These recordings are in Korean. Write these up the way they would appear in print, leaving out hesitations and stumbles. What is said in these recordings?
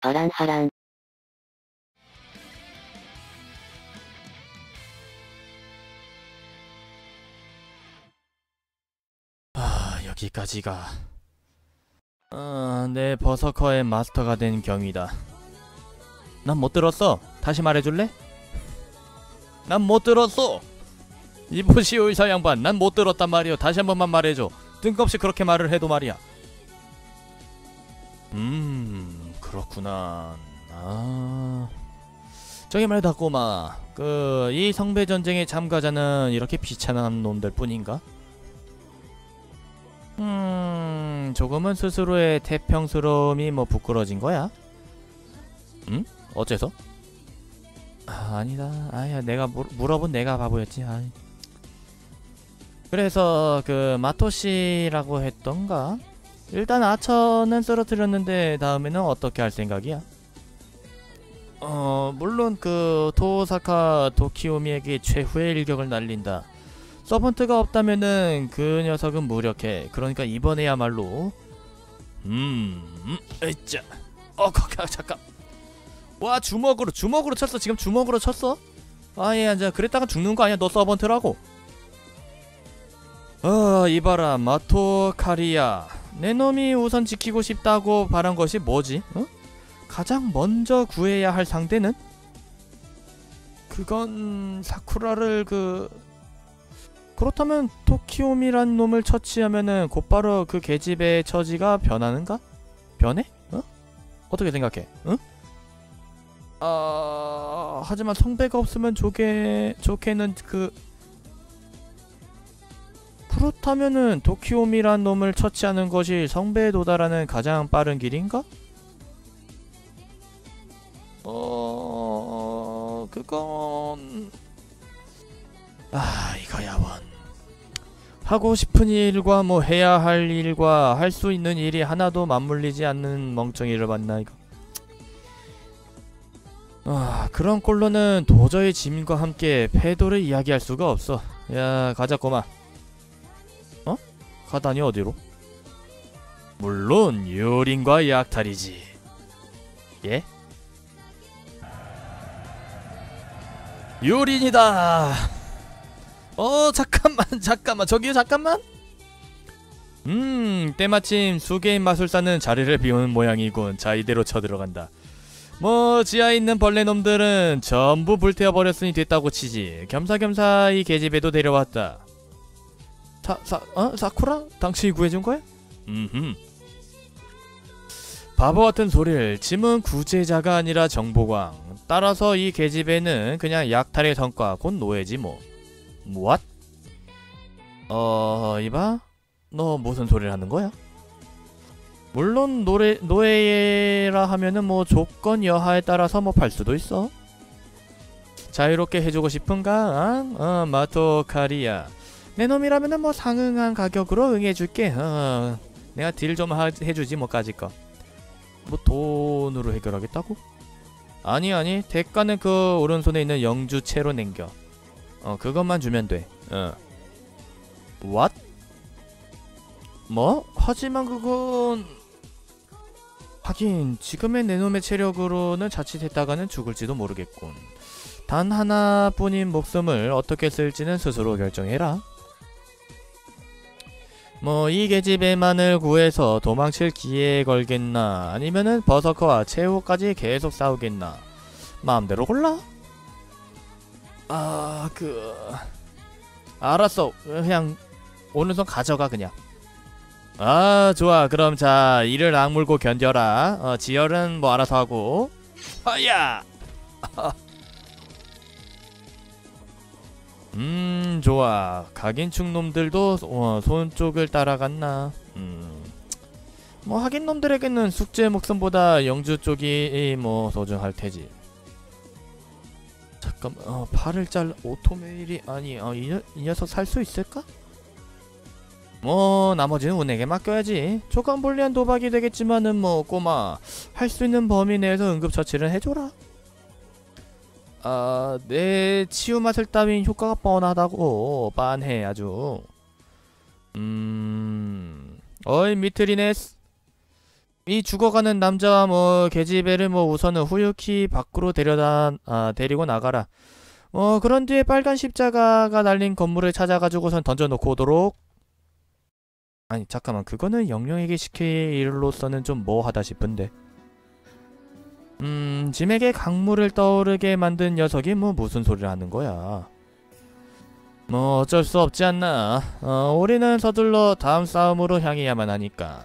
하란. 여기까지가 내 버서커의 마스터가 된 경위다. 난 못 들었어. 다시 말해줄래? 난 못 들었어. 이보시오 의사 양반, 난 못 들었단 말이오. 다시 한 번만 말해줘. 뜬금없이 그렇게 말을 해도 말이야. 그렇구나. 저기 말이다 꼬마, 이 성배전쟁의 참가자는 이렇게 비참한 놈들 뿐인가? 조금은 스스로의 태평스러움이 뭐 부끄러진 거야? 응? 어째서? 아니다. 내가 물어본 내가 바보였지. 그래서 마토시라고 했던가? 일단 아처는 쓰러뜨렸는데 다음에는 어떻게 할 생각이야? 물론 토사카 도키오미에게 최후의 일격을 날린다. 서번트가 없다면은 그 녀석은 무력해. 그러니까 이번에야말로 에이짜. 잠깐. 와, 주먹으로 쳤어. 지금 주먹으로 쳤어? 앉아. 그랬다가 죽는 거 아니야? 너 서번트라고. 이봐라 마토 카리야. 내 놈이 우선 지키고 싶다고 바란 것이 뭐지? 가장 먼저 구해야 할 상대는? 그건 사쿠라를 그렇다면 도키오미란 놈을 처치하면은 곧바로 그 계집애의 처지가 변하는가? 변해? 어떻게 생각해? 하지만 성배가 없으면 좋게는 그렇다면은 도키오미란 놈을 처치하는 것이 성배에 도달하는 가장 빠른 길인가? 그건 이거야 원. 하고 싶은 일과 해야 할 일과 할 수 있는 일이 하나도 맞물리지 않는 멍청이를 봤나 이거. 그런 꼴로는 도저히 짐과 함께 패도를 이야기할 수가 없어. 야, 가자 꼬마. 가다니 어디로? 물론 요린과 약탈이지. 예? 요린이다. 잠깐만. 저기요, 잠깐만. 때마침 수개인 마술사는 자리를 비우는 모양이군. 자, 이대로 쳐들어간다. 지하에 있는 벌레놈들은 전부 불태워버렸으니 됐다고 치지. 겸사겸사 이 계집애도 데려왔다. 사쿠라? 당신이 구해준 거야? 바보같은 소리를. 짐은 구제자가 아니라 정보광. 따라서 이 계집애는 그냥 약탈의 성과, 곧 노예지 뭐. What? 이봐? 너 무슨 소리를 하는 거야? 물론 노예라 하면은 조건 여하에 따라서 팔 수도 있어. 자유롭게 해주고 싶은가? 마토 카리야. 내 놈이라면은 상응한 가격으로 응해줄게. 내가 딜 좀 해주지 까짓거. 돈으로 해결하겠다고? 아니. 대가는 오른손에 있는 영주채로 남겨. 그것만 주면 돼. What? 하지만 그건... 하긴 지금의 내 놈의 체력으로는 자칫했다가는 죽을지도 모르겠군. 단 하나뿐인 목숨을 어떻게 쓸지는 스스로 결정해라. 이 계집애만을 구해서 도망칠 기회에 걸겠나, 아니면은 버서커와 최후까지 계속 싸우겠나. 마음대로 골라. 알았어. 그냥 오른손 가져가 그냥. 좋아. 그럼 자, 이를 악물고 견뎌라. 지혈은 알아서 하고. 하야. 좋아. 각인축 놈들도 손 쪽을 따라갔나. 하긴 놈들에게는 숙제 목숨보다 영주 쪽이 소중할 테지. 잠깐만. 팔을 잘라. 오토메일이 아니. 이 녀석 살 수 있을까? 나머지는 운에게 맡겨야지. 조건불리한 도박이 되겠지만은 꼬마, 할 수 있는 범위 내에서 응급처치를 해줘라. 내 치유 마술 따윈 효과가 뻔하다고. 빤해 아주. 어이 미트리네스. 이 죽어가는 남자와 뭐 계집애를 뭐 우선은 후유키 밖으로 데리고 나가라. 그런 뒤에 빨간 십자가가 날린 건물을 찾아가지고선 던져놓고 오도록. 아니 잠깐만, 그거는 영령에게 시킬 일로서는 좀 뭐하다 싶은데. 짐에게 강물을 떠오르게 만든 녀석이 뭐 무슨 소리를 하는 거야. 뭐 어쩔 수 없지 않나. 우리는 서둘러 다음 싸움으로 향해야만 하니까.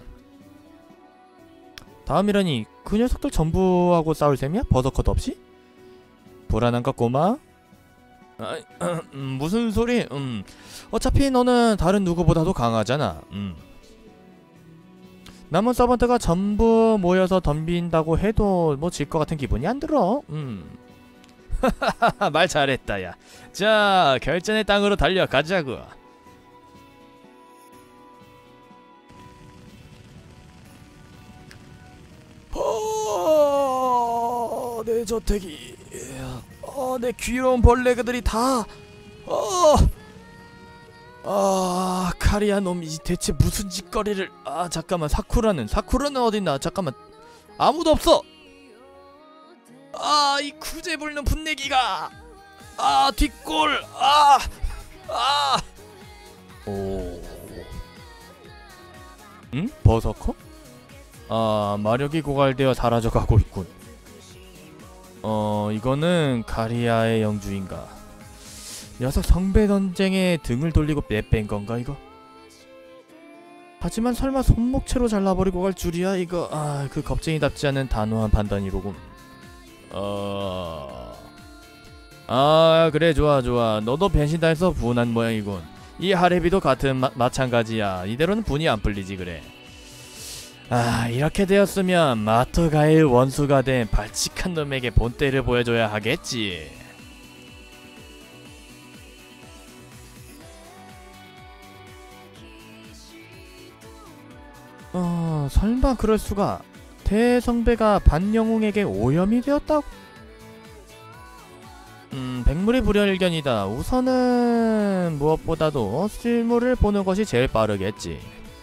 다음이라니, 그 녀석들 전부하고 싸울 셈이야? 버서컷 없이? 불안한가 꼬마? 무슨 소리? 어차피 너는 다른 누구보다도 강하잖아. 남은 서번트가 전부 모여서 덤빈다고 해도 뭐 질 것 같은 기분이 안 들어. 말 잘했다 야. 자, 결전의 땅으로 달려가자고. 내 저택이, 내 귀여운 벌레들이 다, 카리아 놈이 대체 무슨 짓거리를. 잠깐만, 사쿠라는 어딨나? 잠깐만, 아무도 없어. 이 구제불능 분내기가, 뒷골, 응? 버서커? 마력이 고갈되어 사라져가고 있군. 이거는 가리아의 영주인가? 녀석 성배 전쟁에 등을 돌리고 내뺀 건가 이거? 하지만 설마 손목채로 잘라버리고 갈 줄이야 이거? 그 겁쟁이답지 않은 단호한 판단이로군. 그래, 좋아. 너도 변신당해서 분한 모양이군. 이 하레비도 같은 마찬가지야. 이대로는 분이 안 풀리지 그래. 이렇게 되었으면 마토가일 원수가 된 발칙한 놈에게 본때를 보여줘야 하겠지. 설마 그럴 수가. 대성배가 반영웅에게 오염이 되었다고? 백물이 불여일견이다. 우선은 무엇보다도 실물을 보는 것이 제일 빠르겠지.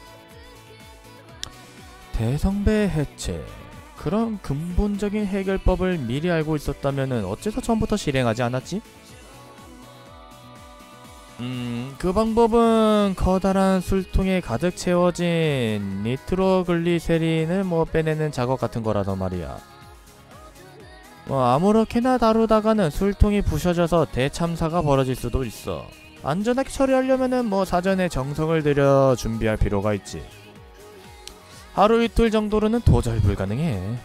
대성배 해체. 그런 근본적인 해결법을 미리 알고 있었다면은 어째서 처음부터 실행하지 않았지? 그 방법은 커다란 술통에 가득 채워진 니트로글리세린을 뭐 빼내는 작업 같은 거라서 말이야. 아무렇게나 다루다가는 술통이 부셔져서 대참사가 벌어질 수도 있어. 안전하게 처리하려면은 뭐 사전에 정성을 들여 준비할 필요가 있지. 하루 이틀 정도로는 도저히 불가능해.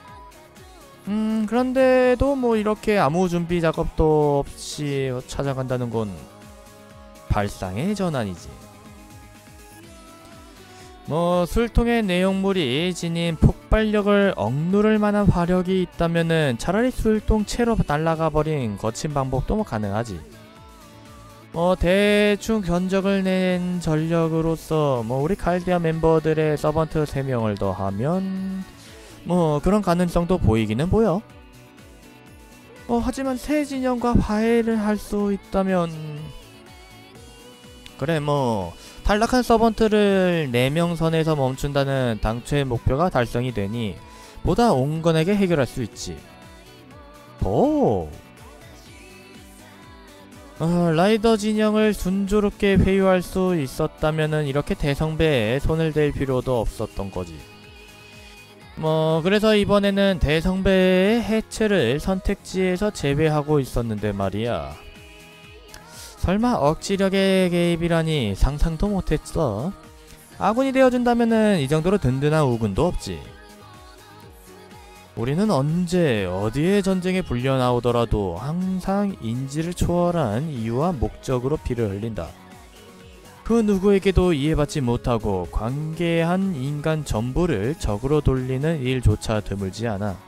그런데도 뭐 이렇게 아무 준비 작업도 없이 찾아간다는 건 발상의 전환이지. 술통의 내용물이 지닌 폭발력을 억누를 만한 화력이 있다면은 차라리 술통 채로 날아가 버린 거친 방법도 가능하지. 대충 견적을 낸 전력으로서 우리 칼데아 멤버들의 서번트 3명을 더하면 그런 가능성도 보이기는 보여. 하지만 새 진영과 화해를 할 수 있다면, 그래 탈락한 서번트를 4명 선에서 멈춘다는 당초의 목표가 달성이 되니 보다 온건하게 해결할 수 있지. 라이더 진영을 순조롭게 회유할 수 있었다면은 이렇게 대성배에 손을 댈 필요도 없었던 거지. 그래서 이번에는 대성배의 해체를 선택지에서 제외하고 있었는데 말이야. 설마 억지력의 개입이라니 상상도 못했어. 아군이 되어준다면은 이 정도로 든든한 우군도 없지. 우리는 언제 어디에 전쟁에 불려 나오더라도 항상 인지를 초월한 이유와 목적으로 피를 흘린다. 그 누구에게도 이해받지 못하고 관계한 인간 전부를 적으로 돌리는 일조차 드물지 않아.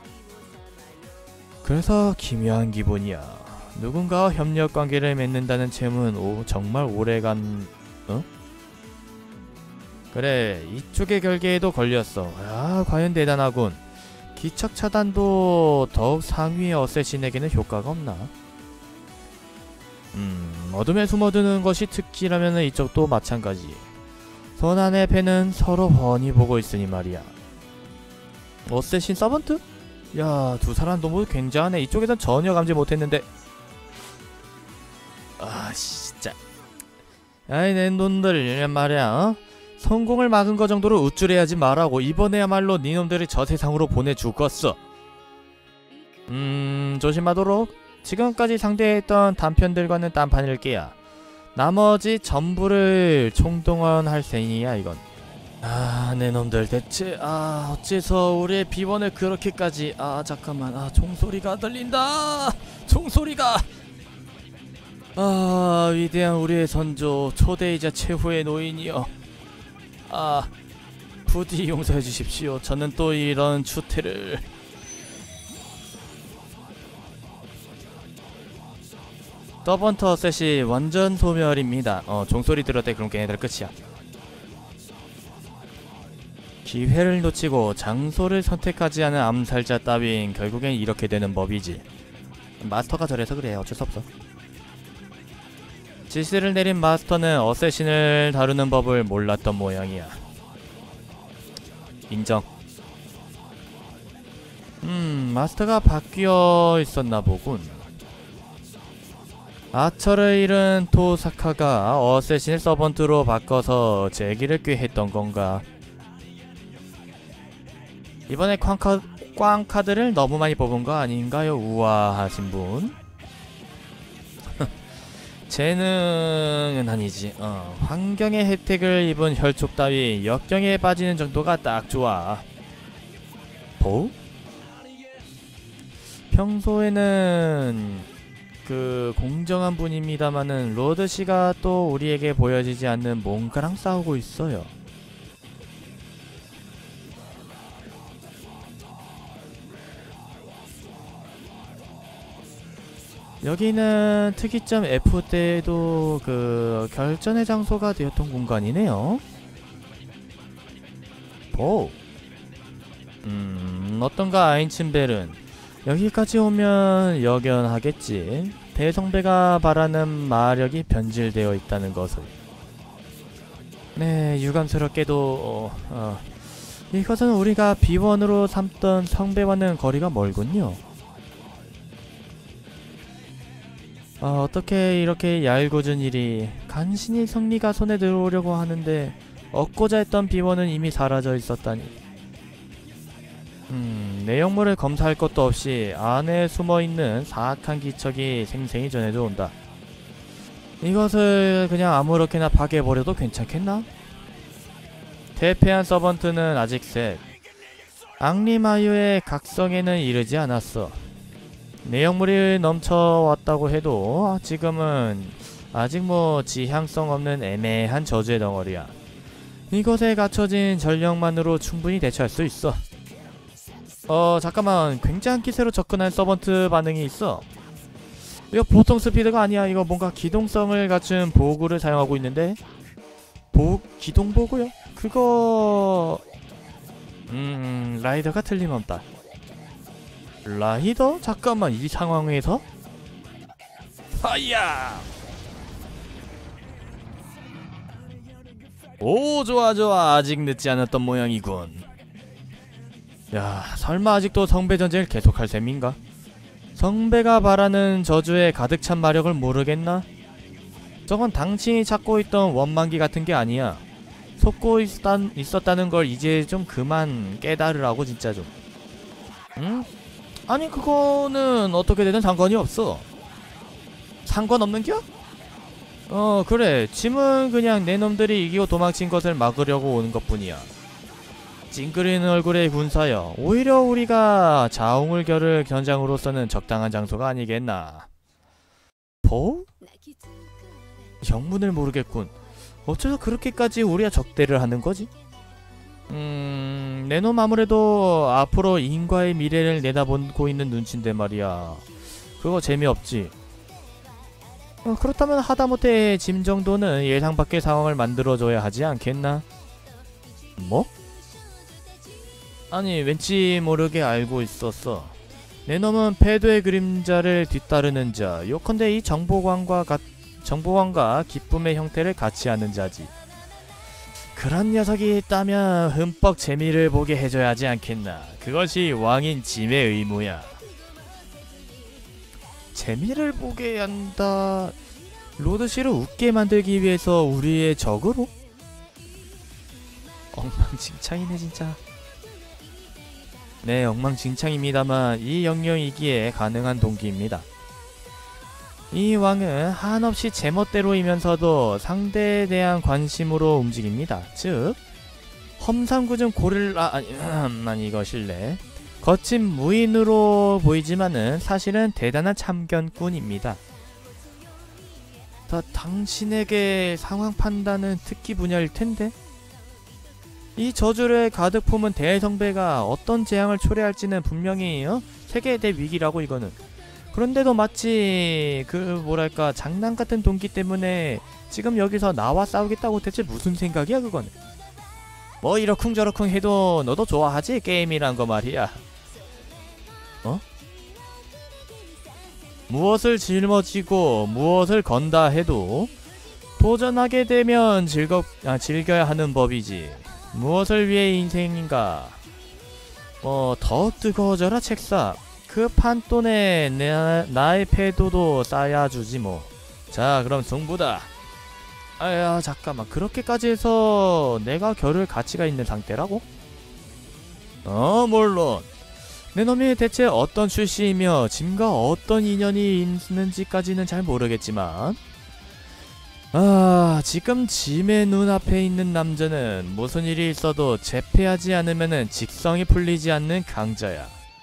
그래서 기묘한 기분이야. 누군가와 협력관계를 맺는다는 셈은 정말 오래간... 그래, 이쪽의 결계에도 걸렸어. 과연 대단하군. 기척 차단도 더욱 상위의 어쌔신에게는 효과가 없나? 어둠에 숨어드는 것이 특기라면 이쪽도 마찬가지. 선안의 패는 서로 훤히 보고 있으니 말이야. 어쌔신 서번트? 야, 두 사람 너무 굉장하네. 이쪽에선 전혀 감지 못했는데. 아 진짜. 아이 내 놈들 말이야. 어? 성공을 막은 거 정도로 우쭐해하지 말라고. 이번에야말로 니놈들이 저 세상으로 보내주겠어. 조심하도록. 지금까지 상대했던 단편들과는 딴판일 게야. 나머지 전부를 총동원할 셈이야 이건. 아, 내 놈들 대체 어째서 우리의 비원을 그렇게까지. 잠깐만. 총소리가 들린다. 총소리가. 위대한 우리의 선조, 초대이자 최후의 노인이여. 부디 용서해 주십시오. 저는 또 이런 추태를. 서번터 셋이 완전 소멸입니다. 종소리 들을 때 그럼 걔네들 끝이야. 기회를 놓치고 장소를 선택하지 않은 암살자 따윈 결국엔 이렇게 되는 법이지. 마스터가 저래서 그래. 어쩔 수 없어. 지시를 내린 마스터는 어쌔신을 다루는 법을 몰랐던 모양이야. 인정. 마스터가 바뀌어 있었나 보군. 아처를 잃은 토사카가 어쌔신을 서번트로 바꿔서 재기를 꾀했던 건가. 이번에 꽝카드를 너무 많이 뽑은 거 아닌가요? 우아하신 분. 재능은 아니지. 환경의 혜택을 입은 혈족 따위 역경에 빠지는 정도가 딱 좋아. 평소에는 공정한 분입니다마는 로드씨가 또 우리에게 보여지지 않는 뭔가랑 싸우고 있어요. 여기는 특이점 F 때에도 결전의 장소가 되었던 공간이네요. 어떤가 아인츠벨은 여기까지 오면 역연하겠지. 대성배가 바라는 마력이 변질되어 있다는 것을. 네, 유감스럽게도 이것은 우리가 비원으로 삼던 성배와는 거리가 멀군요. 어떻게 이렇게 얄궂은 일이. 간신히 성리가 손에 들어오려고 하는데 얻고자 했던 비원은 이미 사라져 있었다니. 내용물을 검사할 것도 없이 안에 숨어있는 사악한 기척이 생생히 전해져 온다. 이것을 그냥 아무렇게나 파괴해버려도 괜찮겠나? 대패한 서번트는 아직 셋. 앙리마유의 각성에는 이르지 않았어. 내용물이 넘쳐왔다고 해도 지금은 아직 지향성 없는 애매한 저주의 덩어리야. 이것에 갖춰진 전력만으로 충분히 대처할 수 있어. 잠깐만. 굉장한 기세로 접근한 서번트 반응이 있어. 이거 보통 스피드가 아니야. 이거 뭔가 기동성을 갖춘 보구를 사용하고 있는데. 기동 보구요? 그거 라이더가 틀림없다. 라이더? 잠깐만. 이 상황에서? 하야! 오, 좋아. 아직 늦지 않았던 모양이군. 야, 설마 아직도 성배 전쟁을 계속할 셈인가? 성배가 바라는 저주에 가득 찬 마력을 모르겠나? 저건 당신이 찾고 있던 원망기 같은 게 아니야. 속고 있었다는 걸 이제 좀 그만 깨달으라고 진짜 좀. 응? 아니 그거는 어떻게 되든 상관이 없어. 상관없는겨? 그래. 짐은 그냥 내 놈들이 이기고 도망친 것을 막으려고 오는 것뿐이야. 찡그리는 얼굴의 군사여. 오히려 우리가 자웅을 겨룰 현장으로서는 적당한 장소가 아니겠나. 영문을 모르겠군. 어째서 그렇게까지 우리가 적대를 하는 거지? 내 놈 아무래도 앞으로 인과의 미래를 내다보고 있는 눈치인데 말이야. 그거 재미없지. 그렇다면 하다못해 짐 정도는 예상 밖의 상황을 만들어줘야 하지 않겠나? 뭐? 아니 왠지 모르게 알고 있었어. 내 놈은 패도의 그림자를 뒤따르는 자. 요컨대 이 정보관과 기쁨의 형태를 같이 하는 자지. 그런 녀석이 있다면 흠뻑 재미를 보게 해줘야지 않겠나. 그것이 왕인 짐의 의무야. 재미를 보게 한다. 로드씨를 웃게 만들기 위해서 우리의 적으로? 엉망진창이네 진짜. 네, 엉망진창입니다만 이 영역이기에 가능한 동기입니다. 이 왕은 한없이 제멋대로이면서도 상대에 대한 관심으로 움직입니다. 즉 험상궂은 고릴라 아니 이거 실례. 거친 무인으로 보이지만은 사실은 대단한 참견꾼입니다. 당신에게 상황 판단은 특기 분야일 텐데. 이 저주를 가득 품은 대성배가 어떤 재앙을 초래할지는 분명히 세계의 대위기라고 이거는. 그런데도 마치 뭐랄까 장난 같은 동기 때문에 지금 여기서 나와 싸우겠다고 대체 무슨 생각이야 그거는. 뭐 이러쿵저러쿵 해도 너도 좋아하지 게임이란 거 말이야. 무엇을 짊어지고 무엇을 건다 해도 도전하게 되면 즐겨야 하는 법이지. 무엇을 위해 인생인가. 더 뜨거워져라 책상. 그 판돈에 나의 패도도 쌓아주지 뭐. 자 그럼 승부다. 아야 잠깐만, 그렇게까지 해서 내가 겨룰 가치가 있는 상태라고? 물론 내 놈이 대체 어떤 출신이며 짐과 어떤 인연이 있는지까지는 잘 모르겠지만 지금 짐의 눈앞에 있는 남자는 무슨 일이 있어도 제패하지 않으면은 직성이 풀리지 않는 강자야.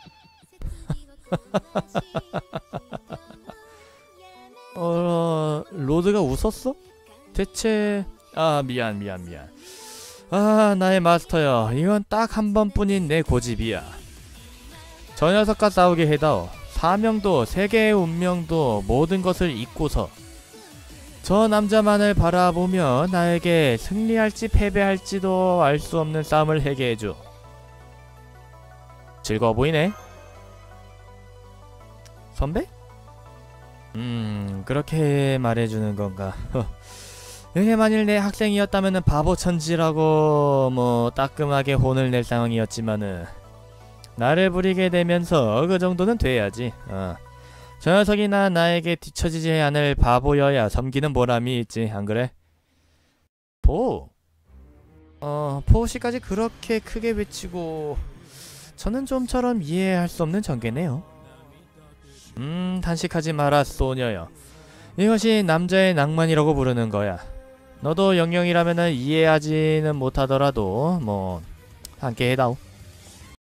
로드가 웃었어? 대체 미안. 나의 마스터여, 이건 딱 한 번뿐인 내 고집이야. 저 녀석과 싸우게 해다오. 사명도 세계의 운명도 모든 것을 잊고서 저 남자만을 바라보며 나에게 승리할지 패배할지도 알 수 없는 싸움을 하게 해줘. 즐거워 보이네. 선배? 그렇게 말해주는 건가. 이게 만일 내 학생이었다면은 바보 천지라고 뭐 따끔하게 혼을 낼 상황이었지만은 나를 부리게 되면서 그 정도는 돼야지. 저 녀석이나 나에게 뒤처지지 않을 바보여야 섬기는 보람이 있지, 안 그래? 포시까지 그렇게 크게 외치고 저는 좀처럼 이해할 수 없는 전개네요. 단식하지 마라 소녀여. 이것이 남자의 낭만이라고 부르는 거야. 너도 영영이라면은 이해하지는 못하더라도 뭐 함께 해다오.